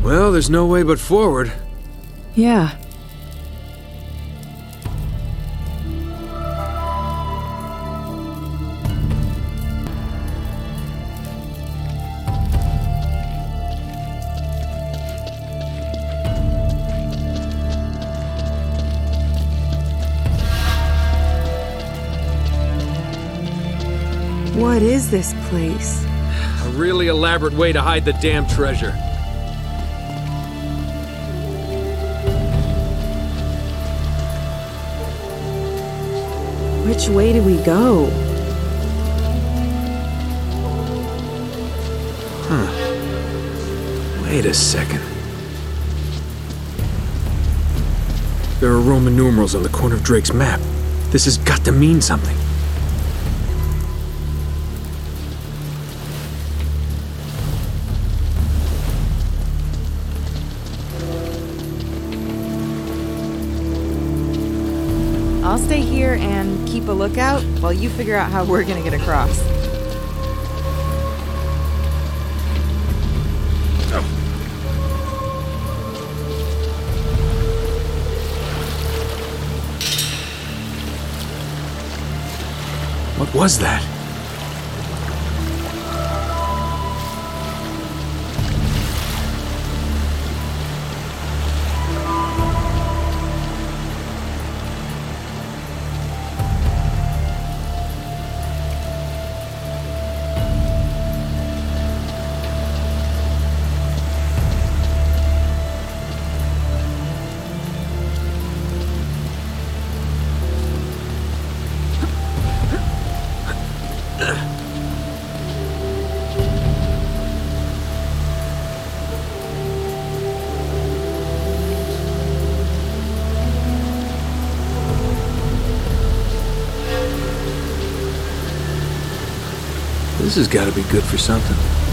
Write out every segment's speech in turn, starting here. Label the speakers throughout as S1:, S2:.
S1: Well, there's no way but forward.
S2: Yeah. What is this place?
S1: A really elaborate way to hide the damn treasure.
S2: Which way do we go?
S1: Wait a second. There are Roman numerals on the corner of Drake's map. This has got to mean something.
S2: I'll stay here and keep a lookout while you figure out how we're gonna get across.
S1: What was that? This has got to be good for something.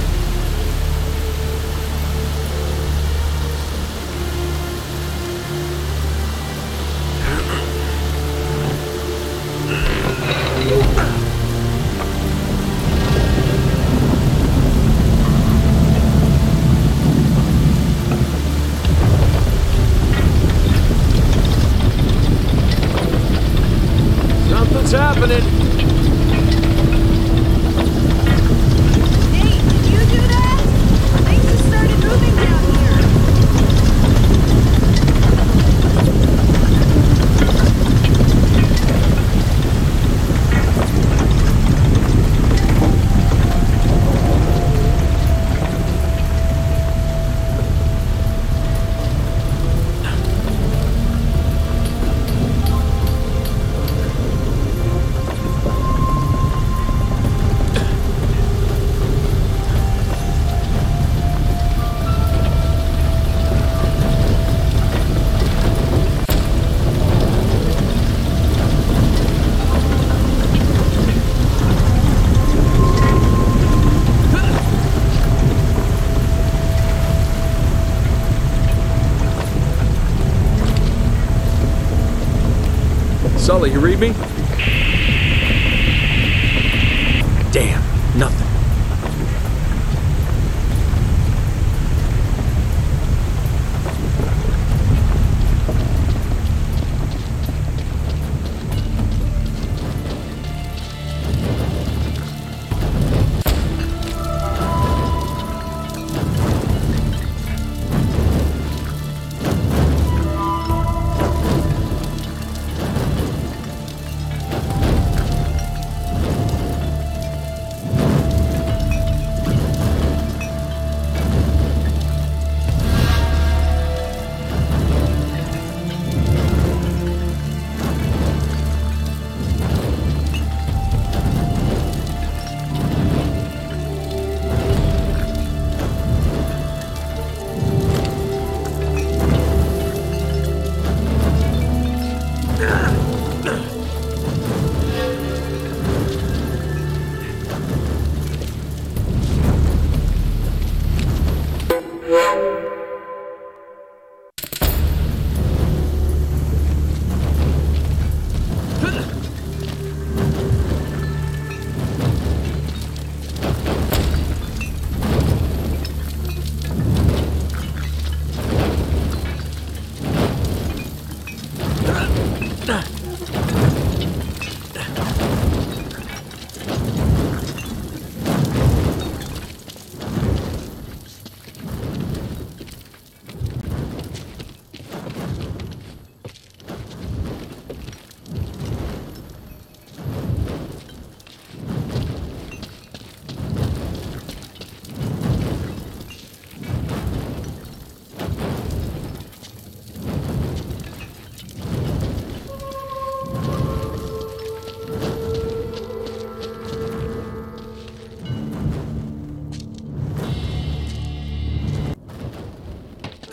S1: Something's happening. Sully, you read me? Damn, nothing.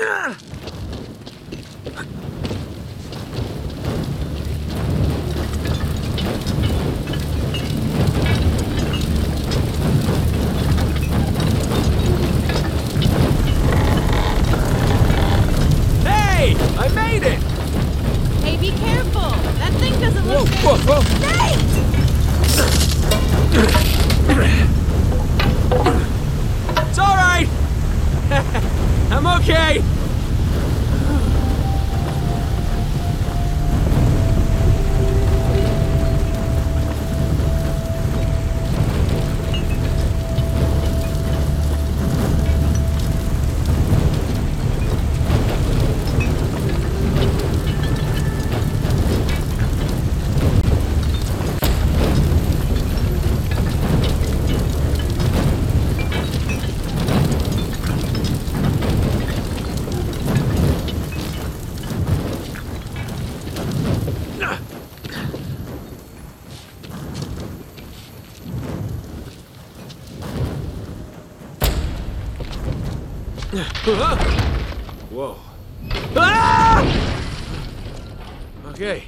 S1: Hey! I made it!
S2: Hey, be careful! That thing doesn't look
S1: Whoa, whoa, whoa! It's all right. I'm okay. Whoa. Ah! Okay.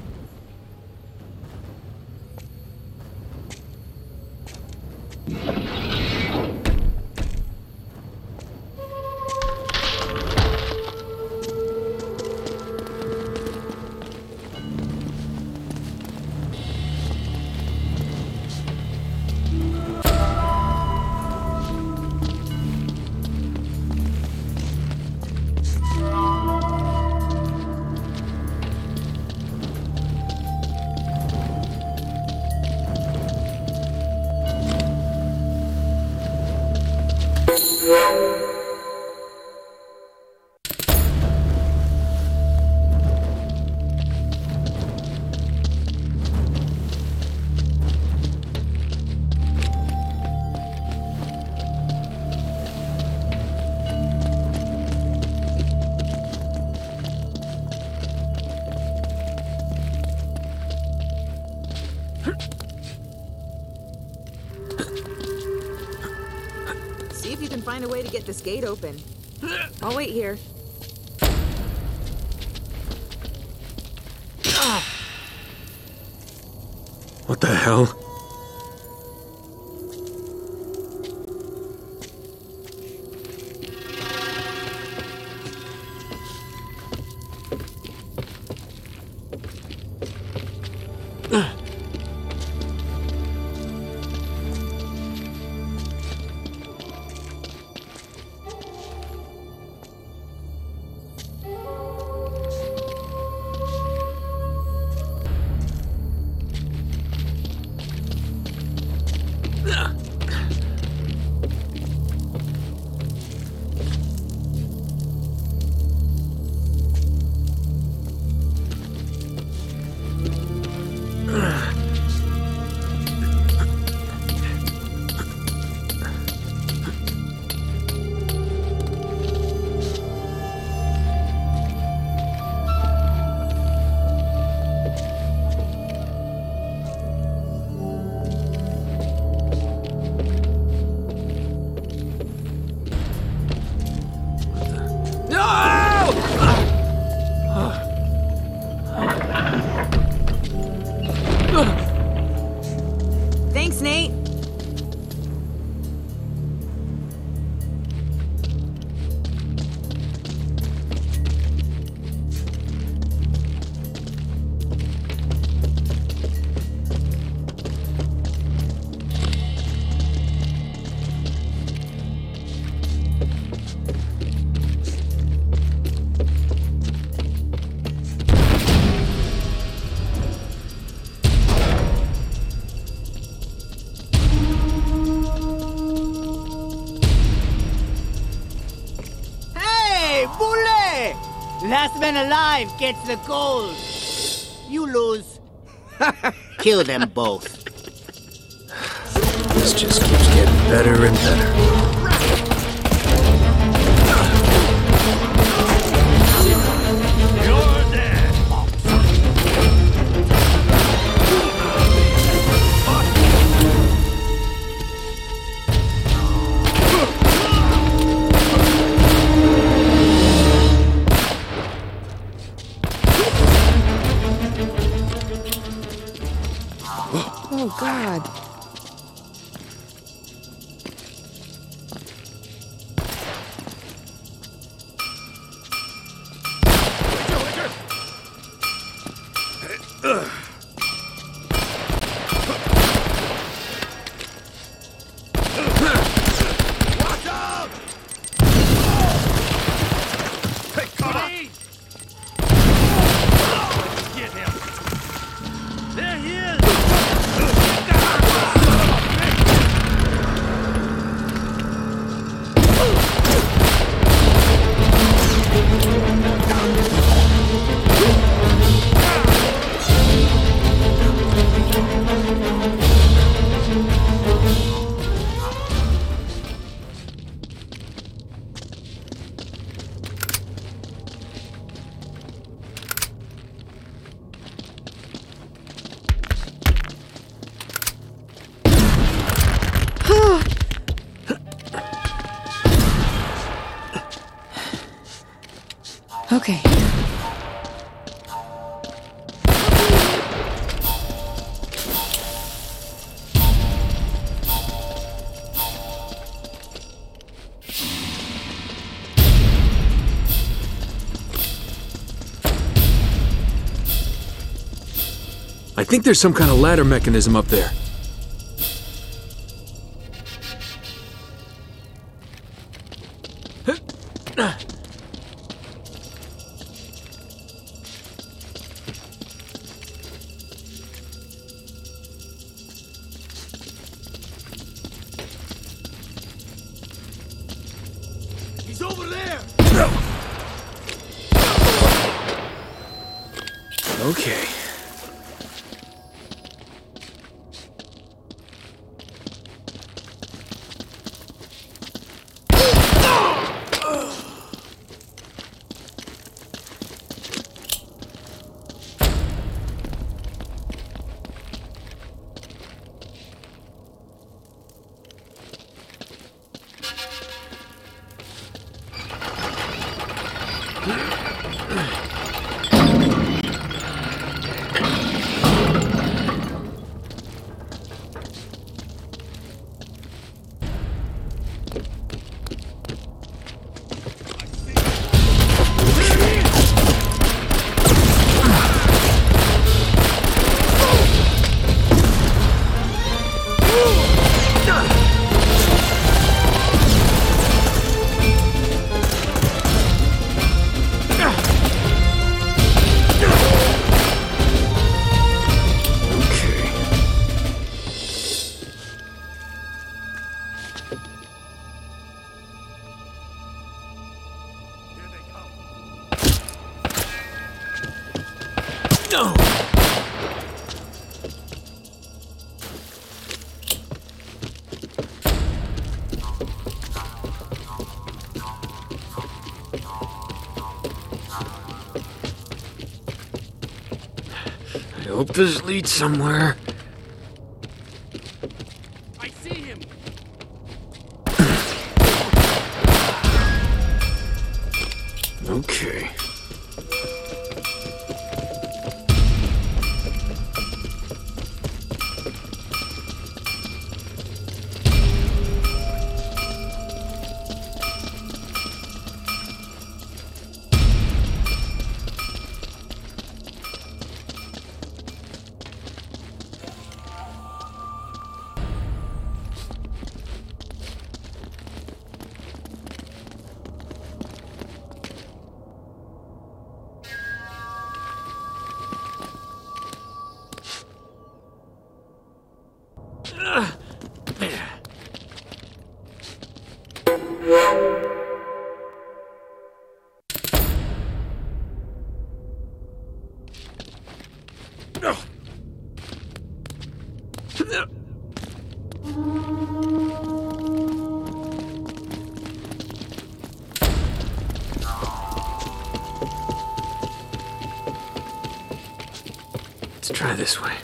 S2: See if you can find a way to get this gate open. I'll wait here.
S1: What the hell?
S2: Thanks, Nate.
S3: Last man alive gets the gold. You lose. Kill them both.
S1: This just keeps getting better and better.
S2: God. Okay.
S1: I think there's some kind of ladder mechanism up there.
S4: He's over there!
S1: Okay. No! I hope this leads somewhere.
S4: I see him!
S1: Okay. Let's try this way.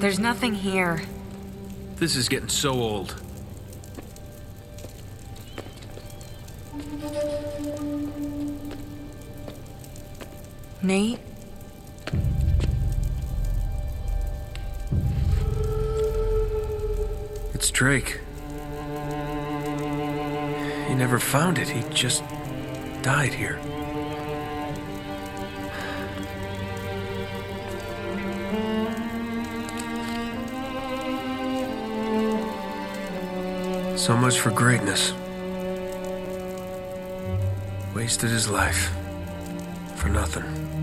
S2: There's nothing here.
S1: This is getting so old.
S2: Nate?
S1: It's Drake. He never found it. He just died here. So much for greatness. Wasted his life. For nothing.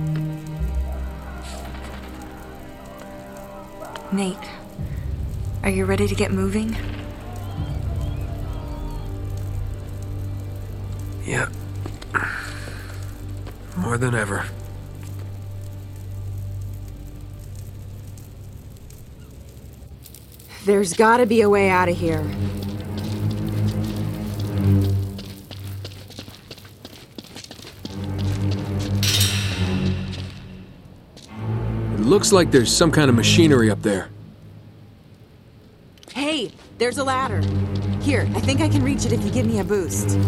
S2: Nate, are you ready to get moving?
S1: Yeah. More than ever.
S2: There's gotta be a way out of here.
S1: It looks like there's some kind of machinery up there.
S2: Hey, there's a ladder. Here, I think I can reach it if you give me a boost.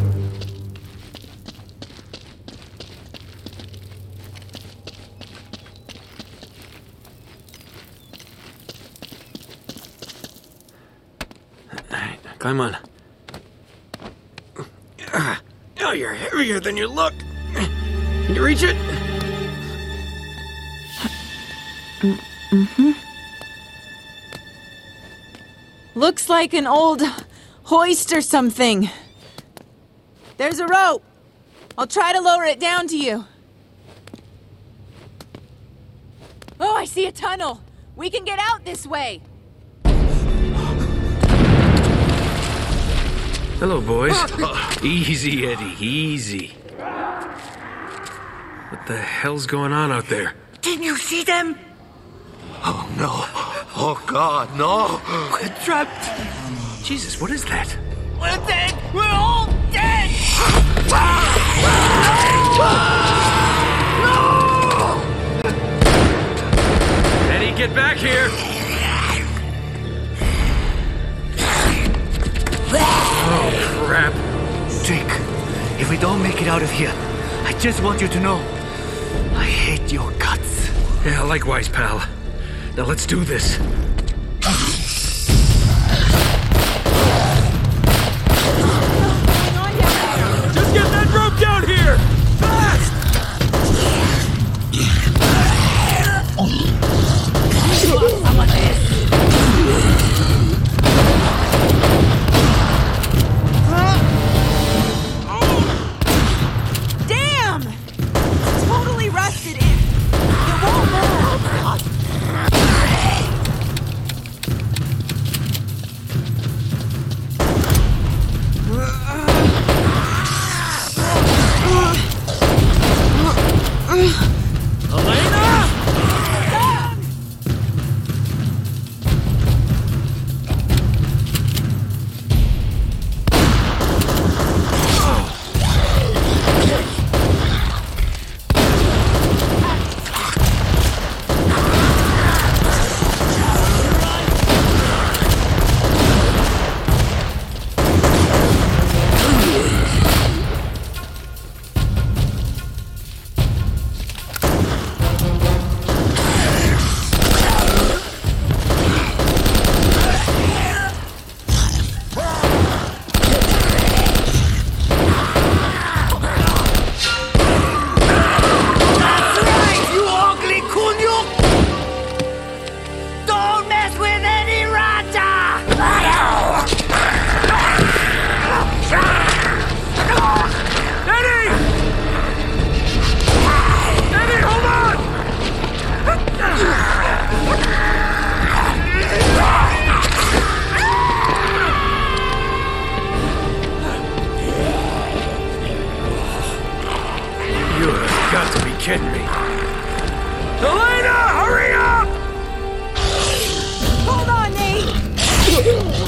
S1: Climb on. Oh, you're heavier than you look. Can you reach it?
S2: Mm-hmm. Looks like an old hoist or something. There's a rope. I'll try to lower it down to you. Oh, I see a tunnel. We can get out this way.
S1: Hello, boys. Easy, Eddie, easy. What the hell's going on out there?
S3: Didn't you see them?
S5: Oh, no. Oh, God, no.
S3: We're trapped.
S1: Jesus, what is that?
S3: We're dead. We're all dead.
S1: Eddie, get back here! Oh, crap.
S3: Drake, if we don't make it out of here, I just want you to know, I hate your guts.
S1: Yeah, likewise, pal. Now let's do this. Just get that rope down here! Fast!
S2: Damn! It's totally rusted in. It won't move.
S1: Kidding me. Elena, hurry up!
S2: Hold on, Nate!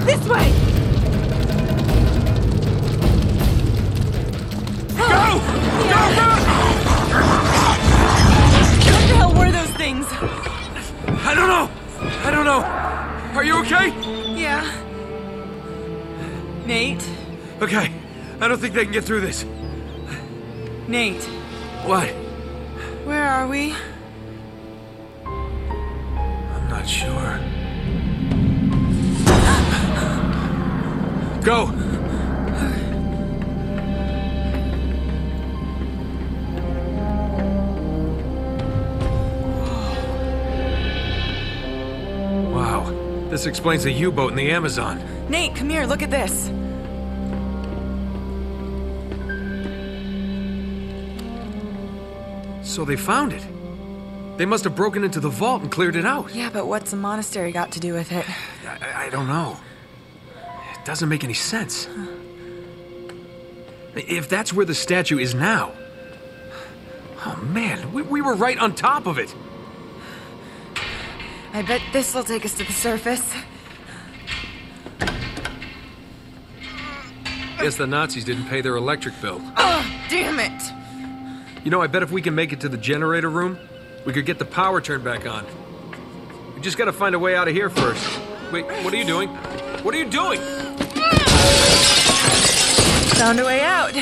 S2: This way!
S1: Go!
S2: What the hell were those things?
S1: I don't know. Are you okay?
S2: Yeah. Nate?
S1: Okay. I don't think they can get through this.
S2: Nate,
S1: What?
S2: where are we?
S1: I'm not sure. Go! Wow. This explains the U-boat in the Amazon.
S2: Nate, come here, look at this.
S1: So they found it. They must have broken into the vault and cleared it out.
S2: Yeah, but what's a monastery got to do with it?
S1: I don't know. It doesn't make any sense. If that's where the statue is now... Oh man, we were right on top of it.
S2: I bet this will take us to the surface.
S1: Guess the Nazis didn't pay their electric bill.
S2: Oh, damn it!
S1: You know, I bet if we can make it to the generator room, we could get the power turned back on. We just gotta find a way out of here first. Wait, what are you doing? What are you doing?
S2: Found a way out.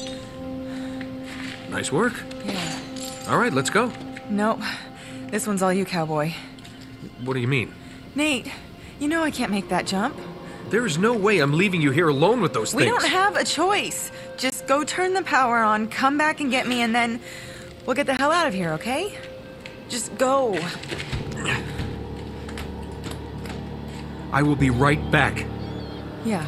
S1: Nice work.
S2: Yeah.
S1: All right, let's go.
S2: Nope. This one's all you, cowboy.
S1: What do you mean?
S2: Nate, you know I can't make that jump.
S1: There is no way I'm leaving you here alone with those
S2: We
S1: things.
S2: don't have a choice. Just go turn the power on, come back and get me, and then we'll get the hell out of here, okay? Just go.
S1: I will be right back.
S2: Yeah.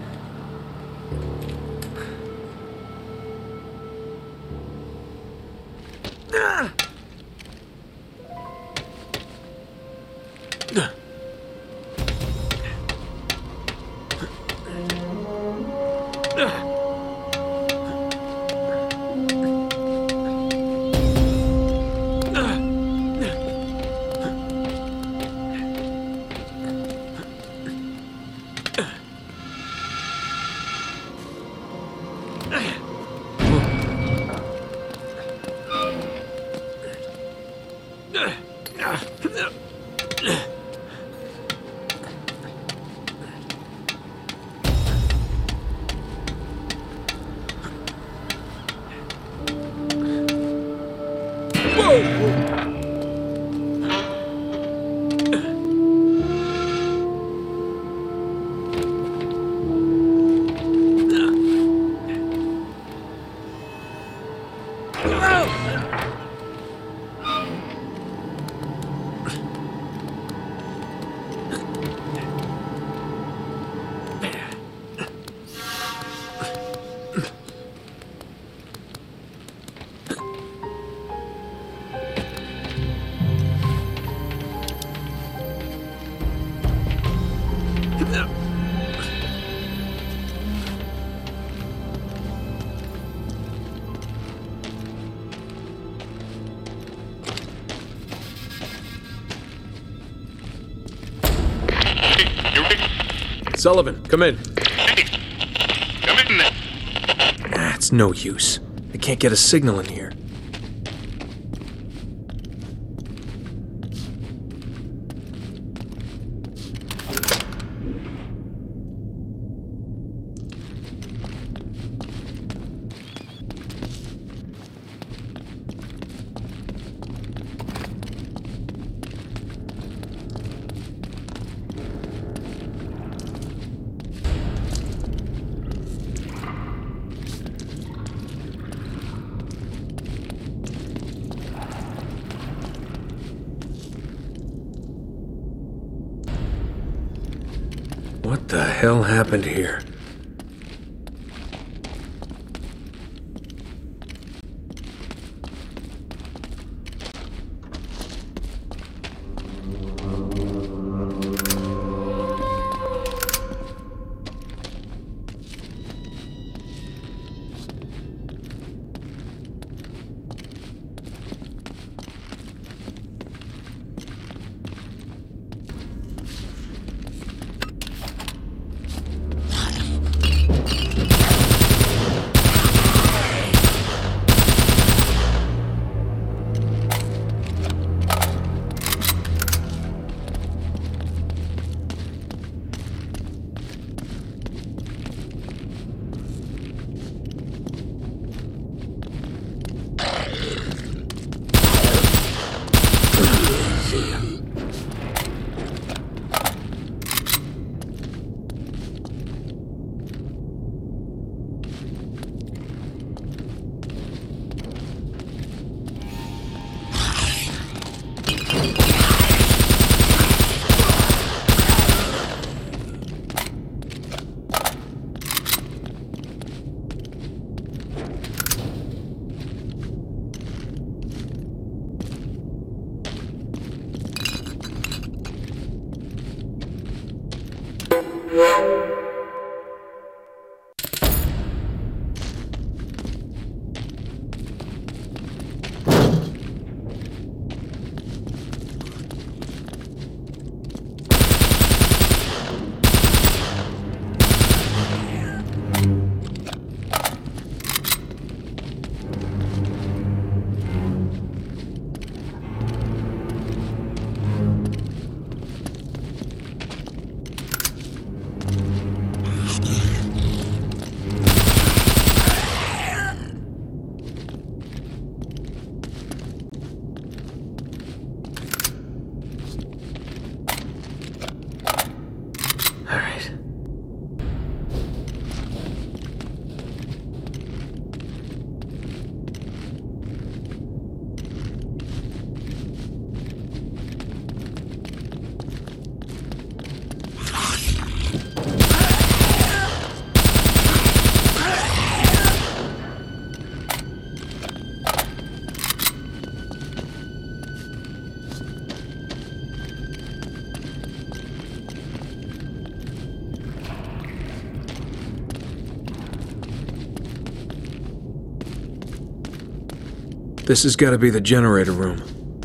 S1: Sullivan, come in.
S6: Hey, come in there.
S1: It's no use. I can't get a signal in here. What the hell happened here? This has got to be the generator room.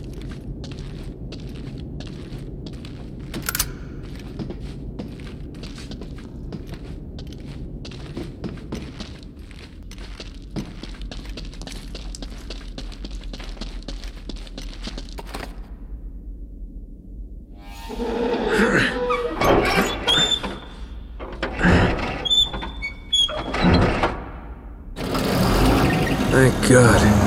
S1: Thank God.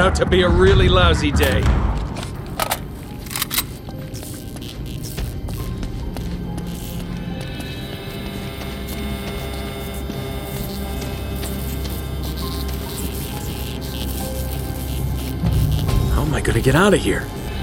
S1: out to be a really lousy day. How am I gonna get out of here?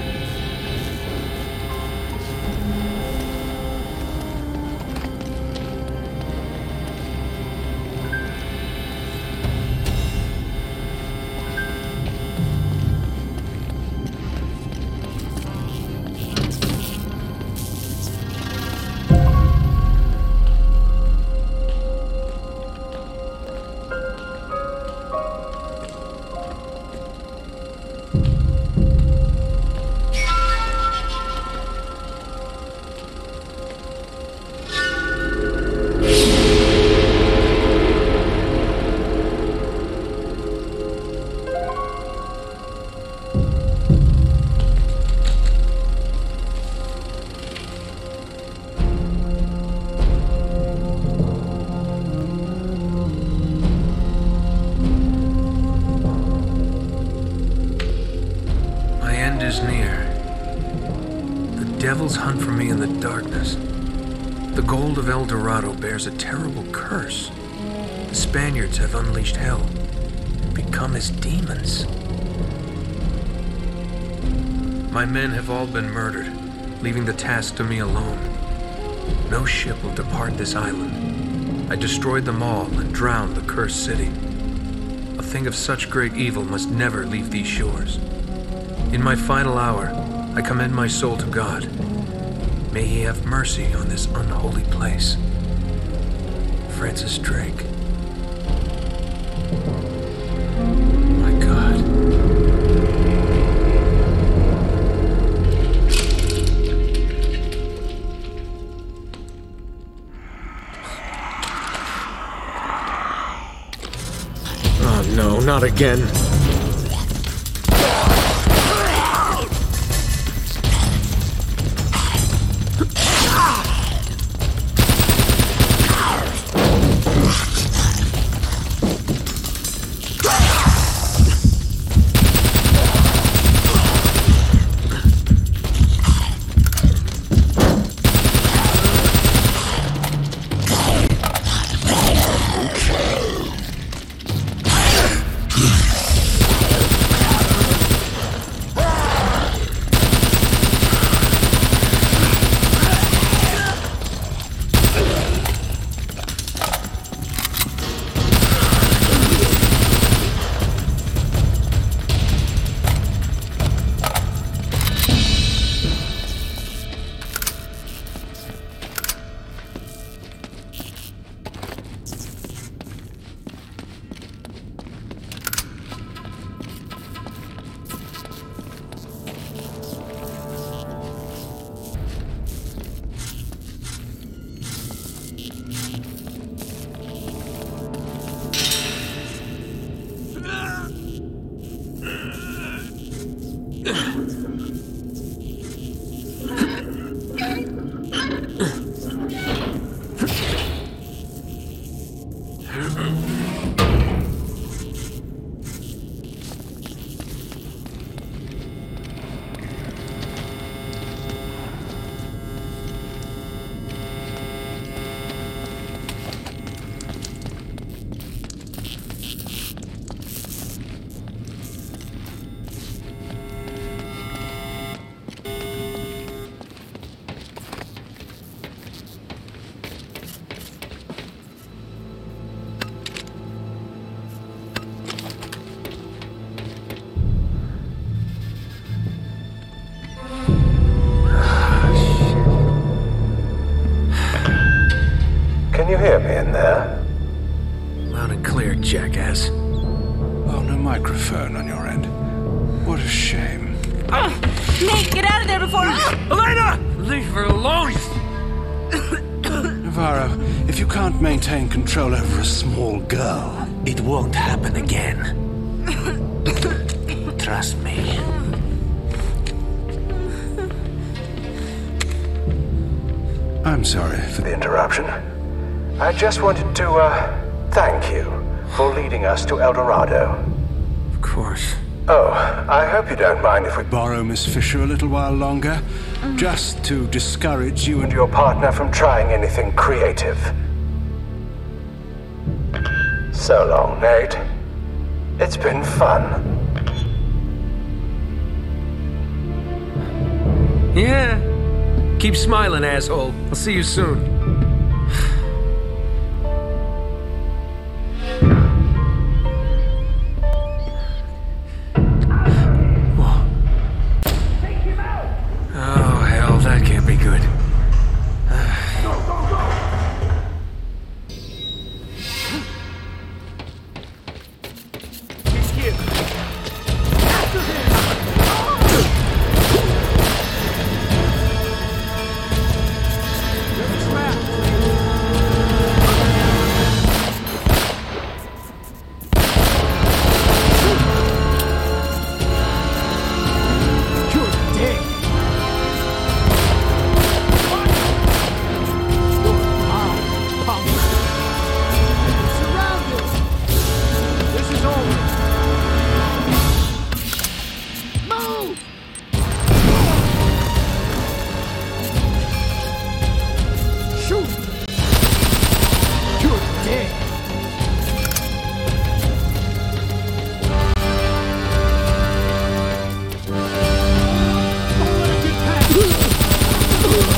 S1: Is near. The devils hunt for me in the darkness. The gold of El Dorado bears a terrible curse. The Spaniards have unleashed hell, become as demons. My men have all been murdered, leaving the task to me alone. No ship will depart this island. I destroyed them all and drowned the cursed city. A thing of such great evil must never leave these shores. In my final hour, I commend my soul to God. May He have mercy on this unholy place. Francis Drake. My God. Oh no, not again.
S7: Can you hear me in there?
S1: Loud and clear, jackass.
S8: Oh, no microphone on your end. What a shame.
S2: Nate, get out of there before...
S1: Elena! Leave her alone!
S8: Navarro, if you can't maintain control over a small girl,
S3: It won't happen again. Trust me.
S8: I'm sorry for
S7: The interruption. I just wanted to, thank you for leading us to El Dorado.
S1: Of course.
S7: Oh, I hope you don't mind if we
S8: Borrow Miss Fisher a little while longer, just to discourage you and
S7: your partner from trying anything creative. So long, Nate. It's been fun.
S1: Yeah. Keep smiling, asshole. I'll see you soon. Oh, hell, that can't be good.
S4: He's here. After him! You're trapped. You're dead. You're out, punk. Surrounded. This is over. Move! Shoot! You're dead. Don't let him get past.